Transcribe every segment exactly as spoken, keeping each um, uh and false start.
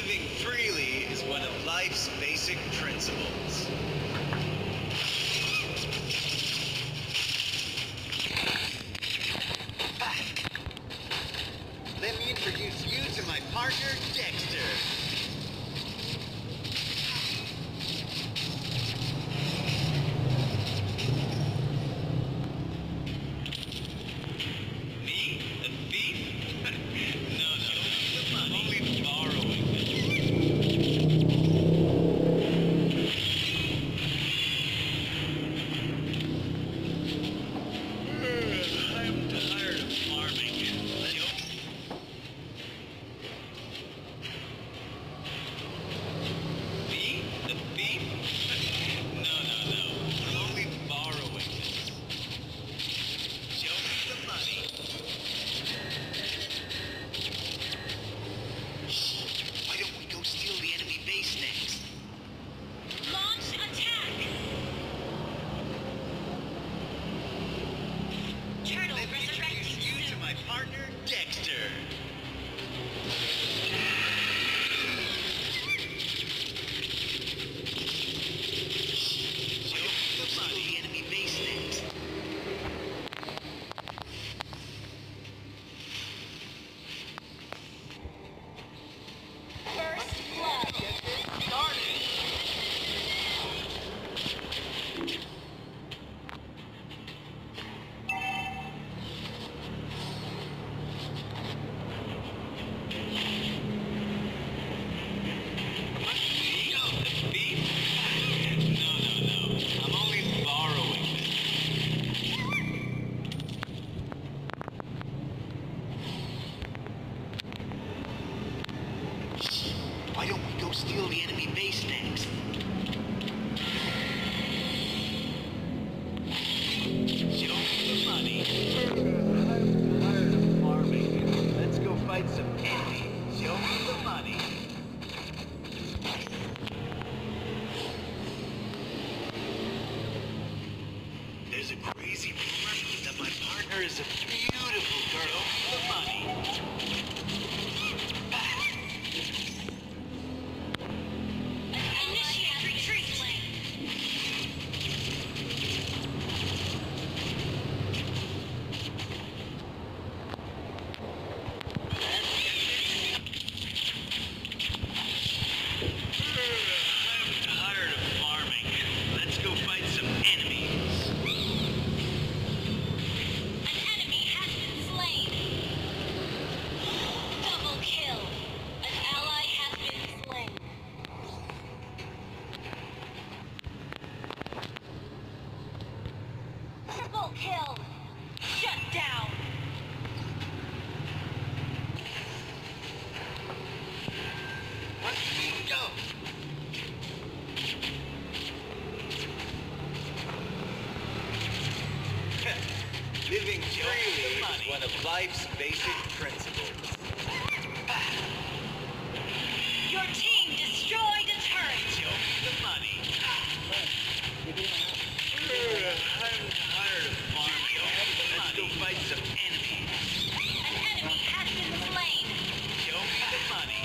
Living freely is one of life's basic principles. Let me introduce you to my partner, Dexter. Why don't we go steal the enemy base next? Show me the money. I'm tired of farming. Let's go fight some enemies. Show me the money. There's a crazy rumor that my partner is a beautiful girl. Show me the money. Kill! Shut down! Let's go! Living freely is one of life's basic principles. Your team destroyed a turret! Show me the money. I'm tired of farming. Let's go fight some enemies. An enemy has been slain! Show me the money.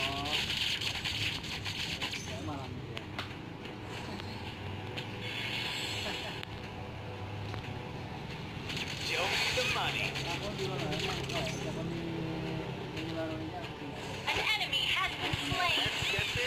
Show me the money. An enemy has been slain! Let's get this.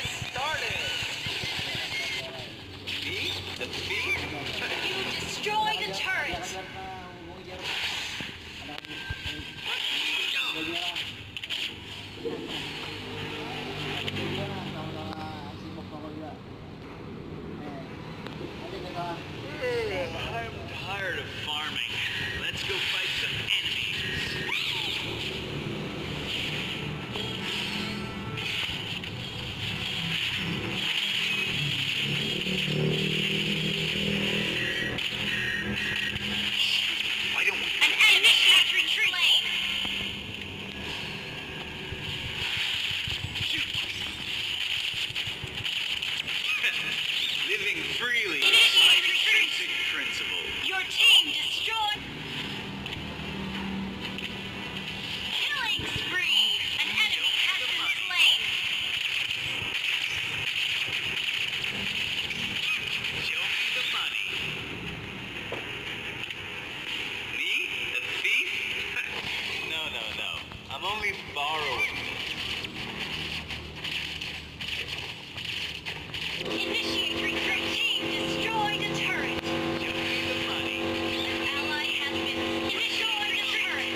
Initiate retreat. Team destroyed a turret. Show me the money. An ally has been destroyed a turret.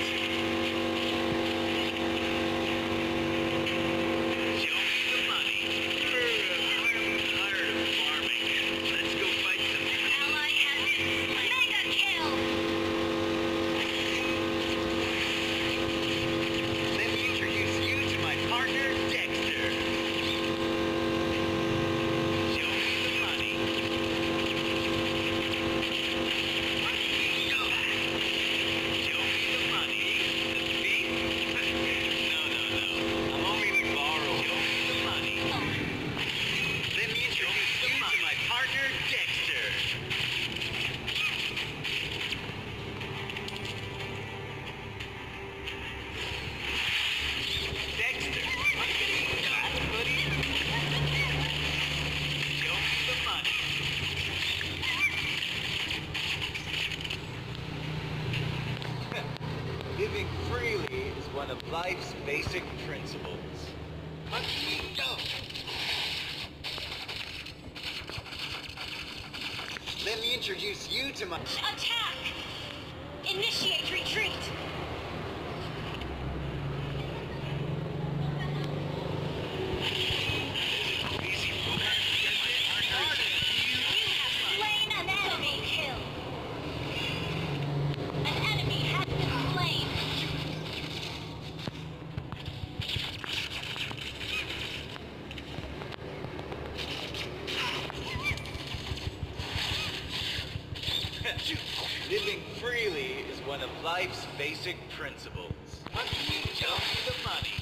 Show me the money. I'm tired of farming. Let's go fight some An ally has been slain. Mega kill. Let me introduce you to my partner, Dexter. Show me the money. Show me the money. The thief? No, no, no. I'm only borrowing. Show me the money. Let me introduce you to my partner, Dexter. Dexter, I'm getting back, buddy. Show me the money. Living freely is one of life's basic principles. Let me go. Let me introduce you to my... Attack. Initiate retreat. Easy, Boomer. You have slain an enemy. Kill. An enemy has been slain. Living freely is one of life's basic principles. Let me show me the money.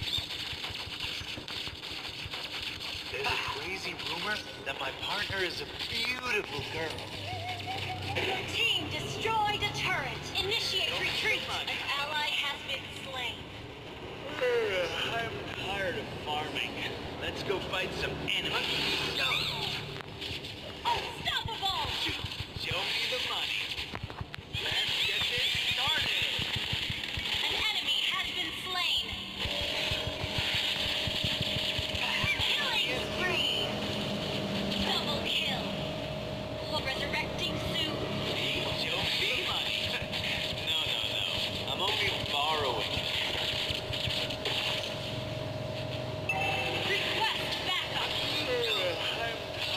There's a crazy rumor that my partner is a beautiful girl. Your team destroyed a turret. Initiate Don't retreat. come on. An ally has been slain. I'm tired of farming. Let's go fight some enemies. Go. Unstoppable. Show me the money. Let's get this started. An enemy has been slain. Killing spree. Double kill. Resurrecting soon. Show me money. No, no, no. I'm only borrowing. Request backup. I'm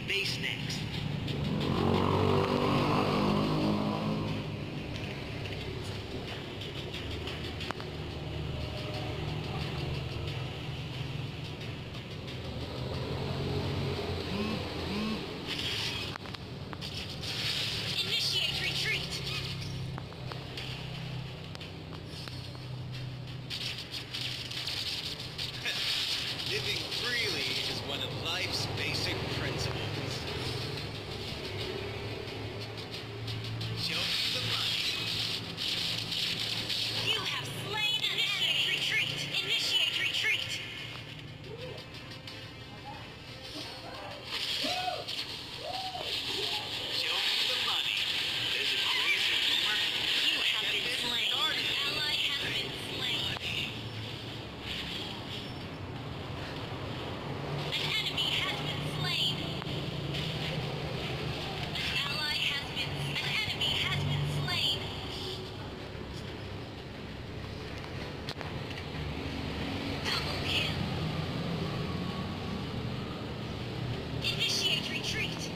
base next. Initiate retreat. Living freely is one of life's basic principles. Show me the money. You have slain an enemy. Retreat. Initiate retreat. Show me the money. There's a crazy rumor. You have Get been it slain. started. An ally has been slain. Money. An enemy has been slain. An ally has been An enemy has been slain. Double kill. Initiate retreat.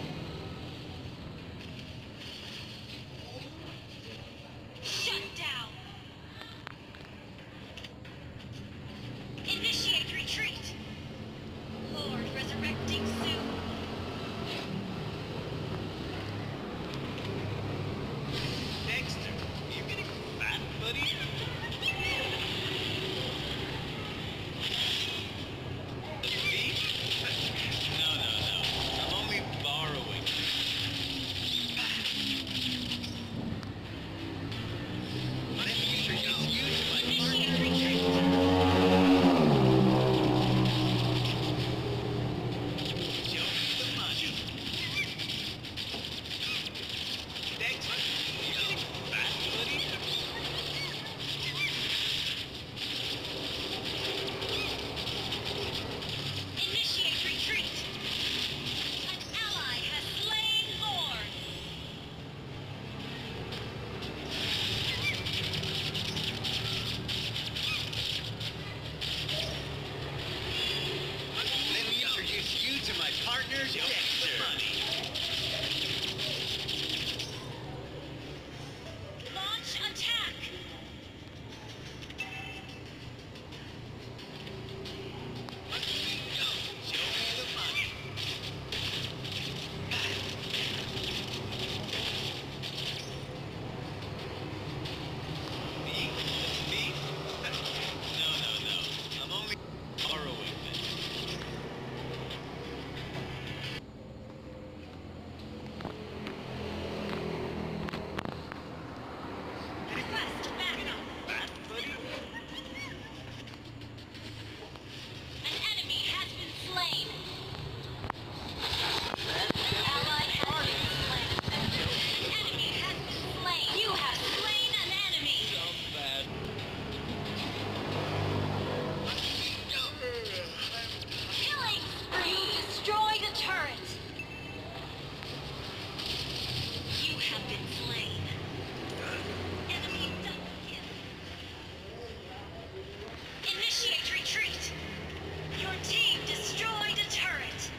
Shut down. Initiate retreat. Lord resurrecting soon. Dexter, you getting fat, buddy? Me? No, no, no. I'm only borrowing. Let me introduce you to my Initiate partner. retreat. Show me the money. Dexter, you getting fat, buddy? Initiate retreat. An ally has slain Lord. Let me introduce you to my partner, Dexter. Launch attack. Show me the money. Me? Me? No, no, no. I'm only borrowing this. Request backup. Fat, buddy? An enemy has been slain. An ally has been slain. An enemy has been slain. You have slain an enemy. So bad. Killing spree. You destroyed a turret. You have been slain. Enemy double kill. Initiate retreat. Your team destroyed a turret.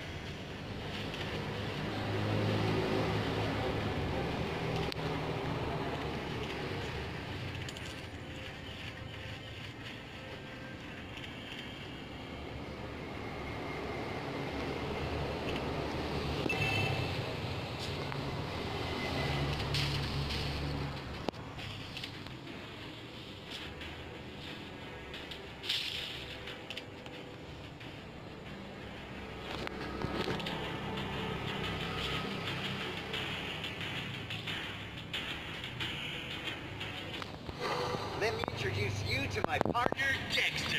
Let me introduce you to my partner, Dexter.